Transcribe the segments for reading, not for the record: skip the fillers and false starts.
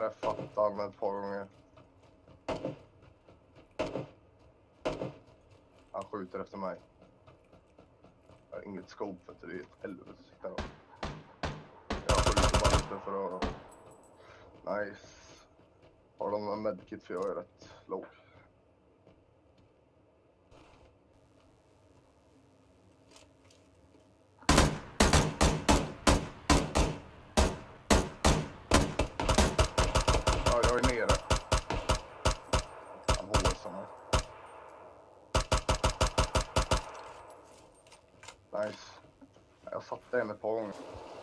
träffat han ett par gånger. Han skjuter efter mig. Jag har inget scope för det är ett helvete. Jag skjuter bara lite för att... Nice. Har de en medkit för jag är rätt låg. Ja, jag är nere. Han håsar mig. Nice. Jag satte en ett par gånger.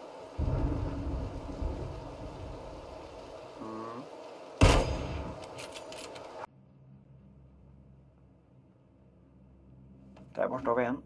Där borta har vi en.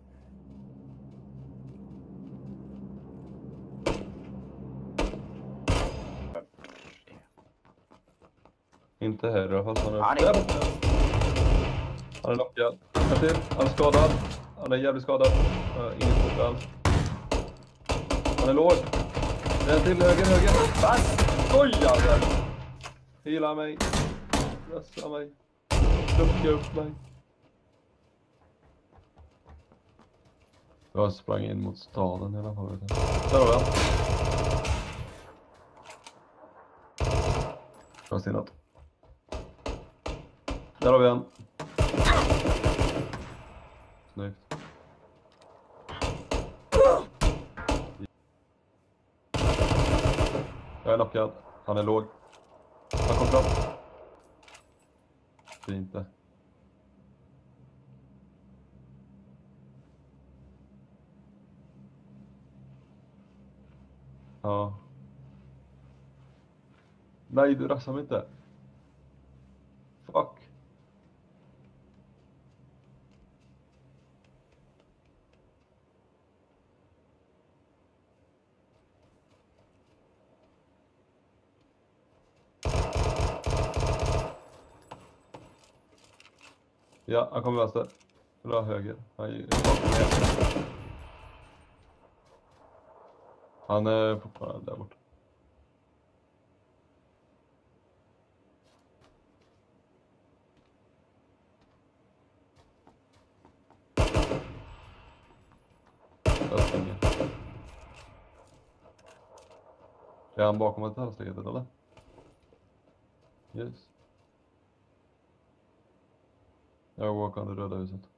Inte här då, fast han är Han uppe. är... Han är lockad. En till. Han är skadad. Han är jävligt skadad. Inget kort alls. Han är låg. En till, höger. Fast! Skojar du? Hila mig. Rössa mig. Lucka upp mig. Jag sprang in mot staden i alla fall. Där har jag. Jag ser något. Där har vi en. Snyggt. Jag är knockad. Han är låg. Han kom fram. Fint det. Ja. Nej, du rassar mig inte. Fuck. Ja, han kommer vänster. Eller höger. Han är fortfarande där borta. Jag springer. Är han bakom ett här steget eller? Yes. Jag går bakom det röda huset.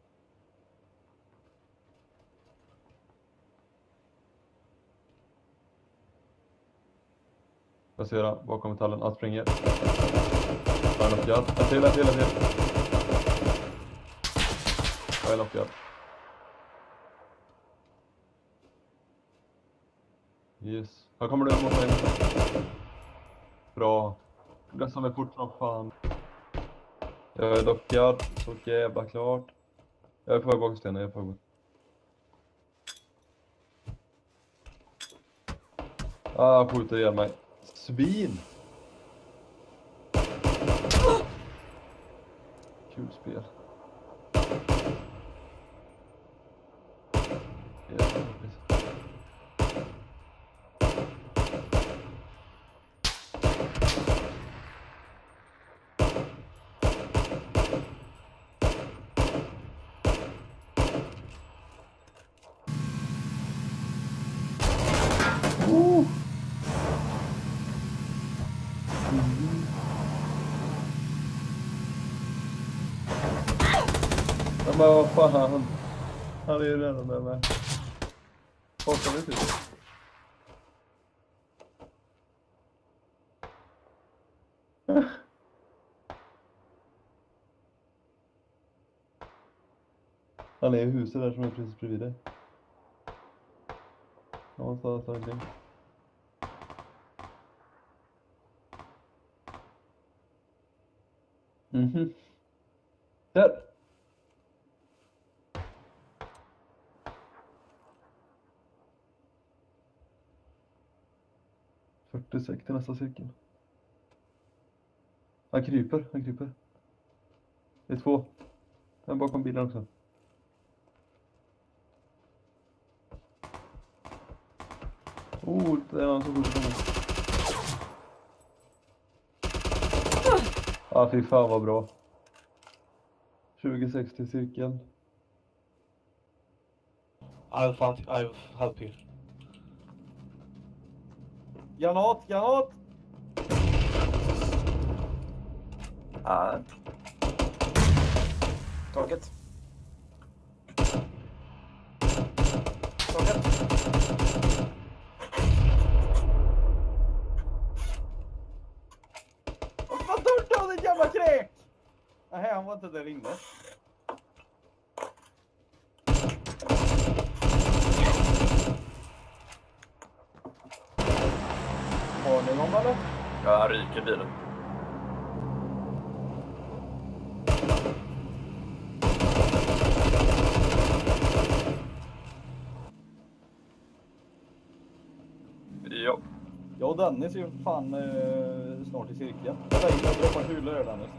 Jag ser han bakom metallen. Han springer. Han är knockad. En till. Jag är knockad. Yes. Här kommer du mot mig. Bra. Grässa mig fort som fan. Jag är knockad. Så jävla klart. Jag är på väg bakom stenen. Jag är på väg. Ah, skjuter ihjäl mig. Svin! Kul spel. Men vad fan. Han är ju redan där med. Fattar vi typ. Han är i huset där som är precis bredvid dig. Ja, så omkring. Mhm. Där! 46 till nästa cirkel. Han kryper. Det är 2. Han är bakom bilen också. Det är någon som skjuter på mig. Ja, fy fan vad bra. 2060 cirkeln. I'll help you. Granat, granat! Ja. Taket. Taket. Vad dörrt av din jävla kräk! Nej, han var inte där inne. Har ni någon eller? Ja, ryker bilen. Ja. Jag och Dennis är ju fan snart i cirkeln. Jag tar in och droppar kulor här, Dennis.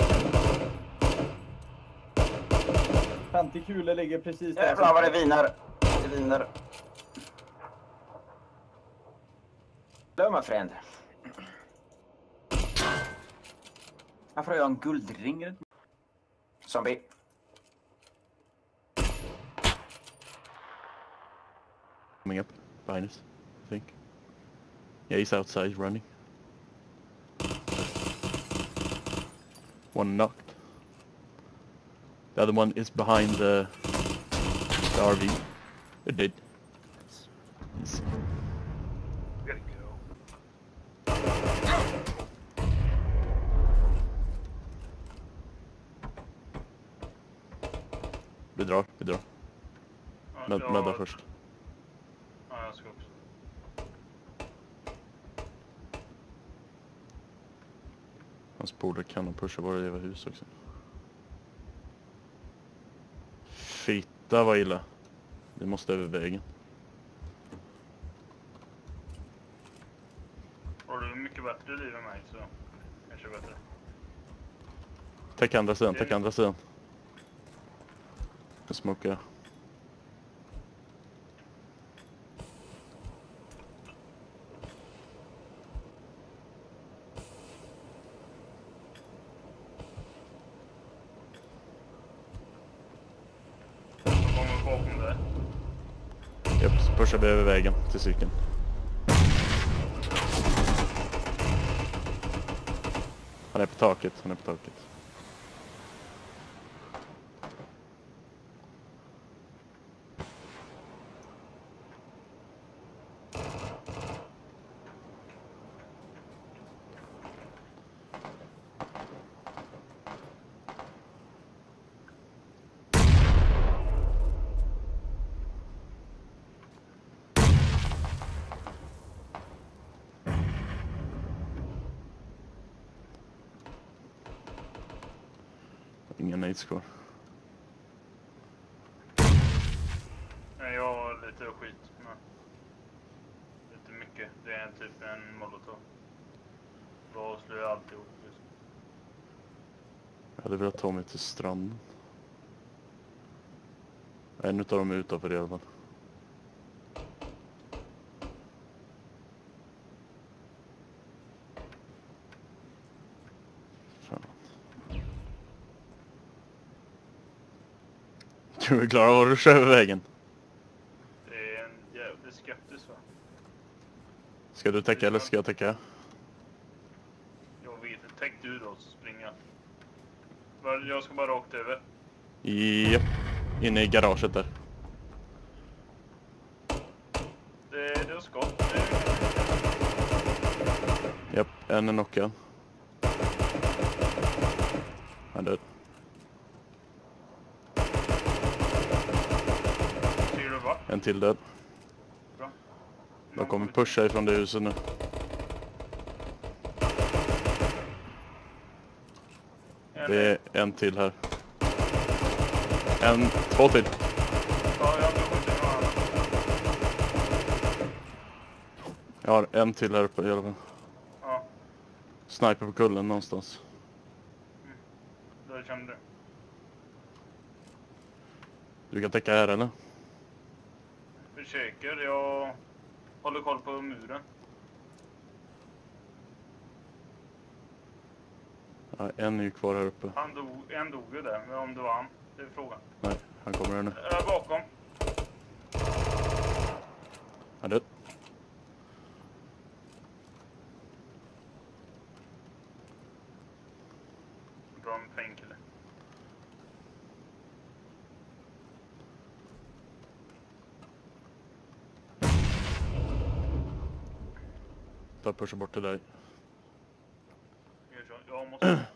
50 kulor ligger precis där. Jävlar vad det viner. Det viner. Hello my friend. Varför har jag en guldring? Zombie. Coming up behind us, I think. Yeah, he's outside running. One knocked. The other one is behind the RV. It did. He's... Gotta go. Vi drar. Ja, Mödda först. Ja, jag ska också. Hans polare kan nog pusha våra jävla hus också. Fitta vad illa. Vi måste över vägen. Har du mycket bättre liv än mig så kanske bättre. Täck andra sidan. Jag smokar. Kommer bakom dig. Japp, så pushar vi över vägen till cykeln. Han är på taket. Ingen nades kvar. Nej, jag har lite skit. Men lite mycket. Det är typ en molotov. Då avslöjar jag alltihop. Liksom. Jag hade velat ta mig till stranden. En utav dem är utanför i alla fall. Fan. Du är klar att ruscha över vägen. Det är en jävligt skeptisk va? Ska du täcka eller ska jag täcka? Jag vet inte. Täck du då så springer jag. Jag ska bara rakt över. Japp. Inne i garaget där. Det var skott. Japp, en är knockad. Han död. Ser du va? En till död. Bra. De kommer pusha ifrån det huset nu. Det är en till här. Två till. Ja, jag blir skjuten i armen. Jag har en till här uppe i alla fall. Ja, Sniper på kullen någonstans. det kände du. Du kan täcka här eller? Försöker, jag håller koll på muren. Nej, en är ju kvar här uppe. En dog ju där, men om det var han, det är frågan. Nej, han kommer här nu. Bakom. Han är död. Bra med painkiller. Ta pusha bort till dig. Jag måste